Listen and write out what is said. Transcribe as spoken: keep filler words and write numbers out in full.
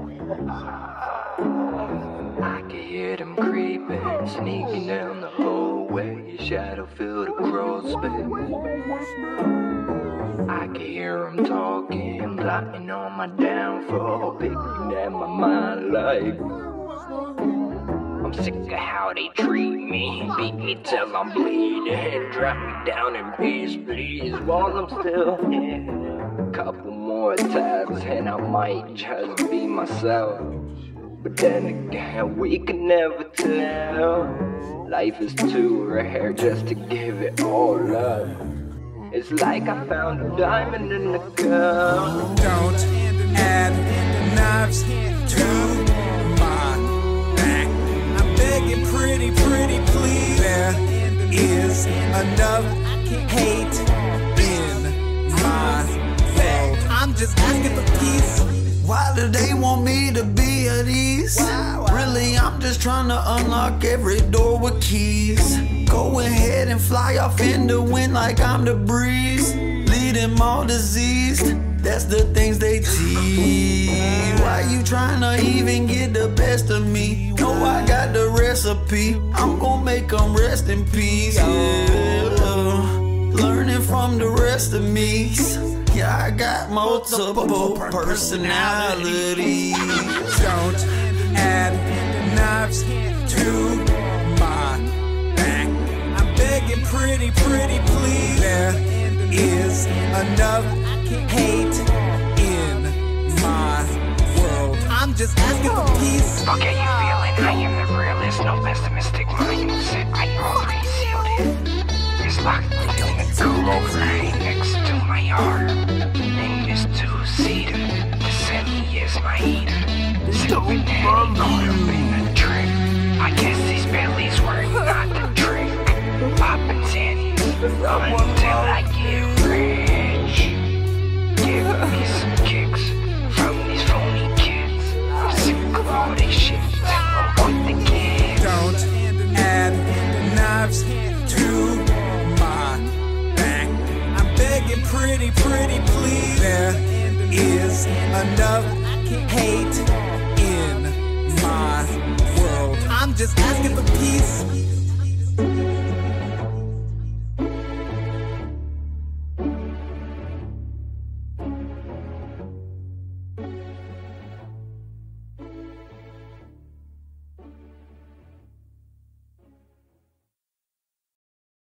I can hear them creeping, sneaking down the hallway. Your shadow fill the crawl space. I can hear them talking, plotting on my downfall, picking at my mind like I'm sick of how they treat me. Beat me till I'm bleeding, drop me down in peace, please, while I'm still here. Couple more times and I might just be myself. But then again, we can never tell. Life is too rare just to give it all up. It's like I found a diamond in the cup. Don't add knives to my back. I'm begging pretty, pretty please. There is enough hate in my world. I'm just asking for peace. Why do they want me to be at ease? Really, I'm just trying to unlock every door with keys. Go ahead and fly off in the wind like I'm the breeze. Lead them all diseased, that's the things they tease. Why you trying to even get the best of me? Know I got the recipe, I'm gonna make them rest in peace. Yeah. Learning from the rest of me. Yeah, I got multiple personalities. Don't add knives to my back. I'm begging pretty, pretty please. There is enough hate in my world. I'm just asking for peace. Fuck how you feeling? I am the realist, no pessimistic mindset. I already sealed it. It's locked in the cool right next to my heart. Name is two-seater. The semi is my heater. Stupid daddy caught up in a trick. I guess these bellies were not the trick. Poppin' zannies until I get rich. Give me some kicks from these phony kids. I'm sick of all this shit. I'm with the kids. Don't add knives to my back. I'm begging pretty, pretty please. There is enough hate in my world. I'm just asking for peace.